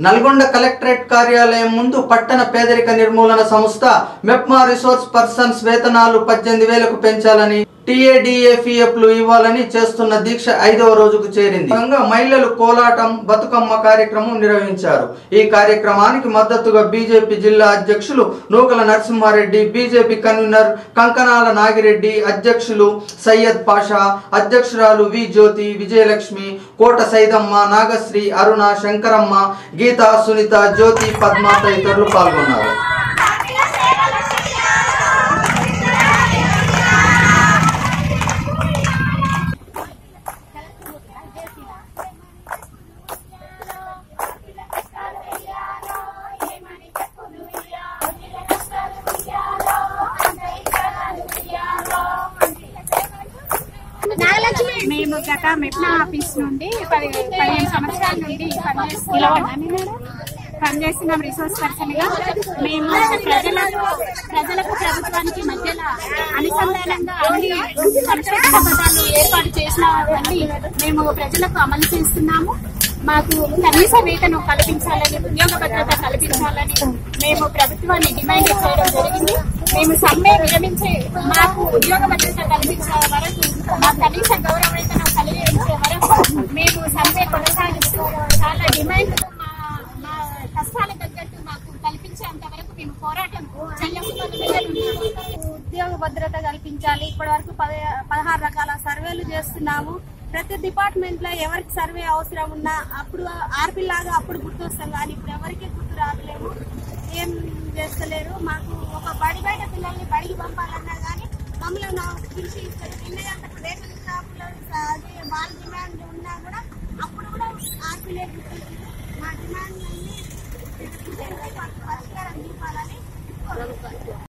Nalgonda collectorate కార్యాలయం ముందు పట్టణ పేదరిక నిర్మూలన సంస్థ మెప్మా రిసోర్స్ పర్సన్స్ వేతనాలు 18,000కు పెంచాలని టీఏడీఏఫీఎఫ్లు ఇవ్వాలని చేస్తున్న దీక్ష 5వ రోజుకు చేరింది. మహిళలు కోలాటం బతుకమ్మ కార్యక్రమం నిర్వహించారు. ఈ కార్యక్రమానికి మద్దతుగా బీజేపీ జిల్లా అధ్యక్షులు నూకల నరసింహారెడ్డి, బీజేపీ కన్వీనర్ కంకనాల నాగిరెడ్డి, అధ్యక్షులు సయ్యద్ పాషా, అధ్యక్షురాలు వి జ్యోతి, విజయలక్ష్మి, కోట సైదమ్మ, నాగశ్రీ, అరుణ, శంకరమ్మ, గీతా, సునీత, జ్యోతి, పద్మ తదితరులు పాల్గొన్నారు. మేము గత మెప్నా ఆఫీస్ నుండి 15 సంవత్సరాల నుండి పనిచేస్తున్నాం. రిసోర్స్ పర్సన్ గా మేము ప్రజలకు ప్రభుత్వానికి మధ్యలో అనుసంధానంగా అన్ని సంక్షేమ పథకాలు ఏర్పాటు చేసినవన్నీ మేము ప్రజలకు అమలు చేస్తున్నాము. మాకు కనీస వేతనం కల్పించాలని, ఉద్యోగ భద్రత కల్పించాలని మేము ప్రభుత్వాన్ని డిమాండ్ చేయడం జరిగింది. మేము సమ్మె విరమించే మాకు ఉద్యోగ భద్రత కల్పించే వరకు, మాకు కనీస గౌరవ వేతనం కలిగించే వరకు మేము సమ్మె కొనసాగిస్తూ చాలా డిమాండ్ మా కష్టాల తగ్గట్టు మాకు కల్పించేంత వరకు మేము పోరాటం ఉద్యోగ భద్రత కల్పించాలి. ఇప్పటి వరకు 16 రకాల సర్వేలు చేస్తున్నాము. ప్రతి డిపార్ట్మెంట్ లో ఎవరికి సర్వే అవసరం ఉన్నా అప్పుడు ఆర్పి లాగా అప్పుడు గుర్తొస్తాం, కానీ ఇప్పుడు ఎవరికి గుర్తు రావట్లేము, ఏం చేస్తలేరు. మాకు ఒక బయట పిల్లల్ని బడికి పంపాలన్నా కానీ మమ్మల్ని పిలిచి ఇస్తారు. పిల్లలంతా రేషన్ షాపులో అది వాళ్ళ డిమాండ్ ఉన్నా కూడా అప్పుడు కూడా ఆర్పి లేదు. మా డిమాండ్ పరిష్కారం ఇవ్వాలని